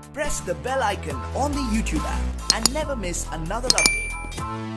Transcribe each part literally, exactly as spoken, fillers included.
Press the bell icon on the YouTube app and never miss another update.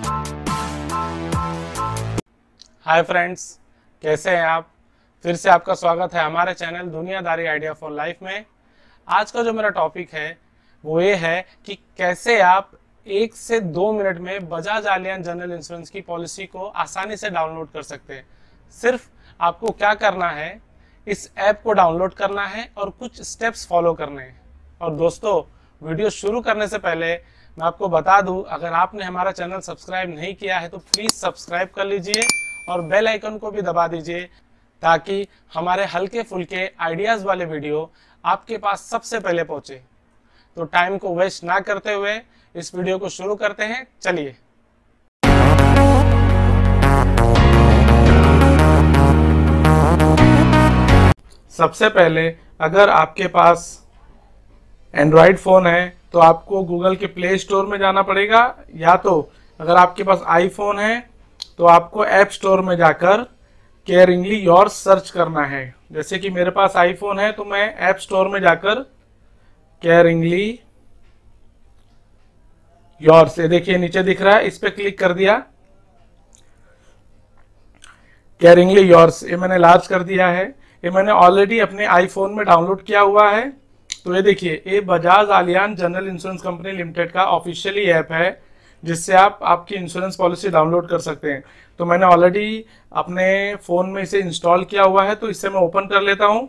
Hi friends, कैसे हैं आप? फिर से आपका स्वागत है हमारे चैनल दुनियादारी आइडिया फॉर लाइफ में। आज का जो मेरा टॉपिक है वो ये है कि कैसे आप एक से दो मिनट में बजाज आलियांज जनरल इंश्योरेंस की पॉलिसी को आसानी से डाउनलोड कर सकते हैं। सिर्फ आपको क्या करना है, इस ऐप को डाउनलोड करना है और कुछ स्टेप्स फॉलो करने हैं। और दोस्तों, वीडियो शुरू करने से पहले मैं आपको बता दूं, अगर आपने हमारा चैनल सब्सक्राइब नहीं किया है तो प्लीज़ सब्सक्राइब कर लीजिए और बेल आइकन को भी दबा दीजिए, ताकि हमारे हल्के फुल्के आइडियाज़ वाले वीडियो आपके पास सबसे पहले पहुंचे। तो टाइम को वेस्ट ना करते हुए इस वीडियो को शुरू करते हैं। चलिए। सबसे पहले, अगर आपके पास एंड्रॉयड फ़ोन है तो आपको गूगल के प्ले स्टोर में जाना पड़ेगा, या तो अगर आपके पास आईफोन है तो आपको ऐप स्टोर में जाकर केयरिंगली योर्स सर्च करना है। जैसे कि मेरे पास आईफोन है तो मैं ऐप स्टोर में जाकर केयरिंगली योर्स, ये देखिए नीचे दिख रहा है, इस पे क्लिक कर दिया। केयरिंगली योर्स ये मैंने लार्ज कर दिया है। ये मैंने ऑलरेडी अपने आईफोन में डाउनलोड किया हुआ है। तो ये देखिए, ये Bajaj Allianz general insurance company limited का ऑफिशियली ऐप है जिससे आप आपकी इंश्योरेंस पॉलिसी डाउनलोड कर सकते हैं। तो मैंने ऑलरेडी अपने फ़ोन में इसे इंस्टॉल किया हुआ है, तो इसे मैं ओपन कर लेता हूं।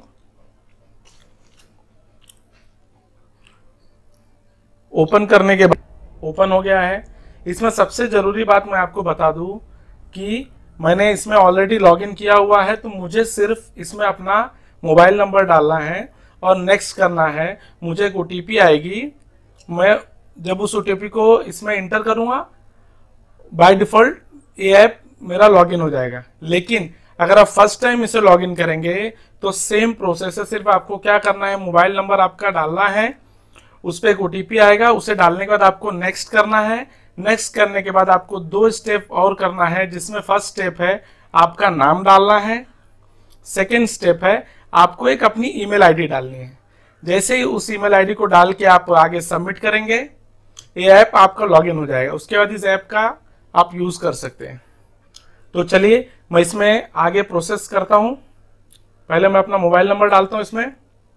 ओपन करने के बाद ओपन हो गया है। इसमें सबसे ज़रूरी बात मैं आपको बता दूं कि मैंने इसमें ऑलरेडी लॉगिन किया हुआ है, तो मुझे सिर्फ इसमें अपना मोबाइल नंबर डालना है और नेक्स्ट करना है। मुझे एक ओटीपी आएगी, मैं जब उस ओटीपी को इसमें इंटर करूंगा, बाय डिफ़ॉल्ट ये ऐप मेरा लॉगिन हो जाएगा। लेकिन अगर आप फर्स्ट टाइम इसे लॉगिन करेंगे तो सेम प्रोसेस है। सिर्फ आपको क्या करना है, मोबाइल नंबर आपका डालना है, उस पर एक ओटीपी आएगा, उसे डालने के बाद आपको नेक्स्ट करना है। नेक्स्ट करने के बाद आपको दो स्टेप और करना है, जिसमें फर्स्ट स्टेप है आपका नाम डालना है, सेकेंड स्टेप है आपको एक अपनी ईमेल आईडी डालनी है। जैसे ही उस ईमेल आईडी को डाल के आप आगे सबमिट करेंगे, ये ऐप आपका लॉगिन हो जाएगा। उसके बाद इस ऐप का आप यूज कर सकते हैं। तो चलिए मैं इसमें आगे प्रोसेस करता हूं। पहले मैं अपना मोबाइल नंबर डालता हूं इसमें,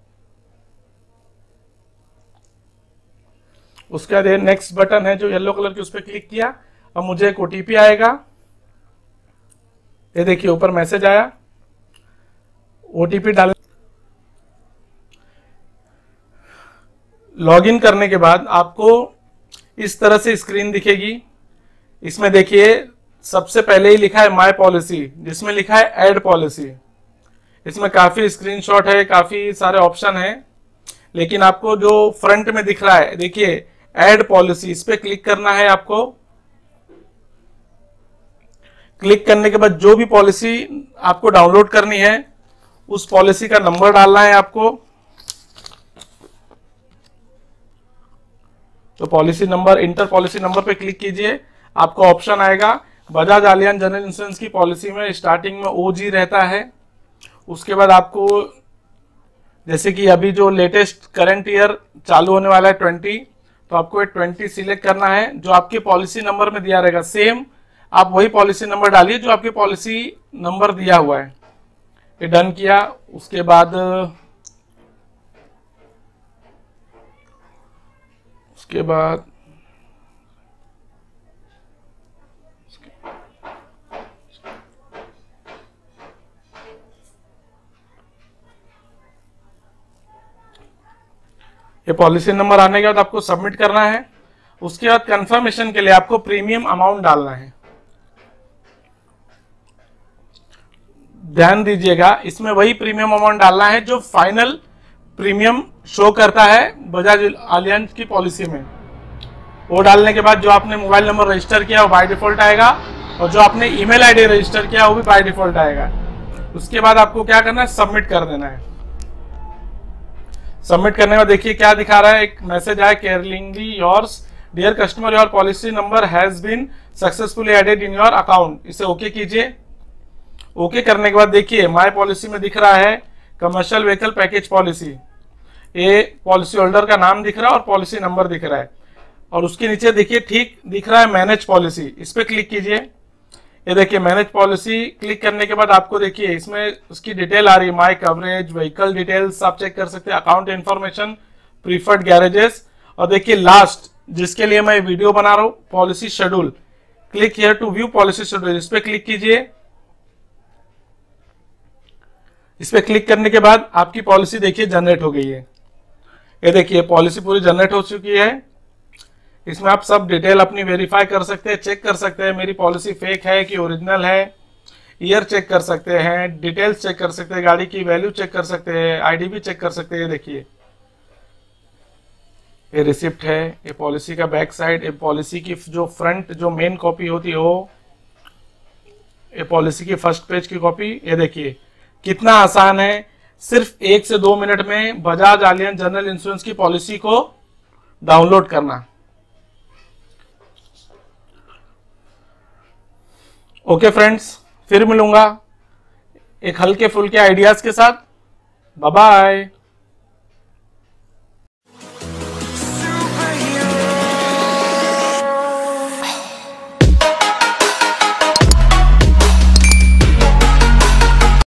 उसके बाद ये नेक्स्ट बटन है जो येलो कलर की, उस पर क्लिक किया। अब मुझे एक ओटीपी आएगा, ये देखिए ऊपर मैसेज आया। ओटीपी डाल लॉगिन करने के बाद आपको इस तरह से स्क्रीन दिखेगी। इसमें देखिए सबसे पहले ही लिखा है माय पॉलिसी, जिसमें लिखा है ऐड पॉलिसी। इसमें काफी स्क्रीनशॉट है, काफी सारे ऑप्शन हैं, लेकिन आपको जो फ्रंट में दिख रहा है, देखिए ऐड पॉलिसी, इस पे क्लिक करना है आपको। क्लिक करने के बाद जो भी पॉलिसी आपको डाउनलोड करनी है उस पॉलिसी का नंबर डालना है आपको। तो policy number, enter policy number पे क्लिक कीजिए। आपको ऑप्शन आएगा बजाज आलियांज जनरल इंश्योरेंस की पॉलिसी में स्टार्टिंग में ओजी रहता है। उसके बाद आपको, जैसे कि अभी जो लेटेस्ट करंट ईयर चालू होने वाला है ट्वेंटी, तो आपको ट्वेंटी सिलेक्ट करना है। जो आपके पॉलिसी नंबर में दिया रहेगा सेम आप वही पॉलिसी नंबर डालिए जो आपके पॉलिसी नंबर दिया हुआ है। ये डन किया। उसके बाद उसके बाद ये पॉलिसी नंबर आने के बाद आपको सबमिट करना है। उसके बाद कंफर्मेशन के लिए आपको प्रीमियम अमाउंट डालना है। ध्यान दीजिएगा, इसमें वही प्रीमियम अमाउंट डालना है जो फाइनल प्रीमियम शो करता है बजाज आलियांज की पॉलिसी में। वो डालने के बाद जो आपने मोबाइल नंबर रजिस्टर किया वो बाय डिफॉल्ट आएगा, और जो आपने ईमेल आईडी रजिस्टर किया वो भी बाय डिफॉल्ट आएगा। उसके बाद आपको क्या करना है, सबमिट कर देना है। सबमिट करने के बाद देखिए क्या दिखा रहा है, एक मैसेज आया, caringly yours dear customer, your policy number has been successfully added in your account. इसे ओके कीजिए। ओके करने के बाद देखिए माय पॉलिसी में दिख रहा है कमर्शियल व्हीकल पैकेज पॉलिसी। ये पॉलिसी होल्डर का नाम दिख रहा है और पॉलिसी नंबर दिख रहा है, और उसके नीचे देखिए ठीक दिख रहा है मैनेज पॉलिसी, इस पे क्लिक कीजिए। ये देखिए मैनेज पॉलिसी क्लिक करने के बाद आपको देखिए इसमें उसकी डिटेल आ रही है, माई कवरेज, व्हीकल डिटेल्स आप चेक कर सकते हैं, अकाउंट इन्फॉर्मेशन, प्रीफर्ड गैरेजेस, और देखिए लास्ट जिसके लिए मैं वीडियो बना रहा हूं, policy schedule. Click here to view policy schedule, इस पे क्लिक कीजिए। इस पे क्लिक करने के बाद आपकी पॉलिसी देखिए जनरेट हो गई है। ये देखिए पॉलिसी पूरी जनरेट हो चुकी है। इसमें आप सब डिटेल अपनी वेरीफाई कर सकते हैं, चेक कर सकते हैं मेरी पॉलिसी फेक है कि ओरिजिनल है, ईयर चेक कर सकते हैं, डिटेल्स चेक कर सकते हैं, गाड़ी की वैल्यू चेक कर सकते हैं, आईडी भी चेक कर सकते हैं। देखिए ये रिसिप्ट है, ये पॉलिसी का बैक साइड, ये पॉलिसी की जो फ्रंट जो मेन कॉपी होती है वो, ये पॉलिसी की फर्स्ट पेज की कॉपी। ये देखिए कितना आसान है, सिर्फ एक से दो मिनट में बजाज आलियंज जनरल इंश्योरेंस की पॉलिसी को डाउनलोड करना। ओके फ्रेंड्स, फिर मिलूंगा एक हल्के फुल्के आइडियाज के साथ। Bye bye.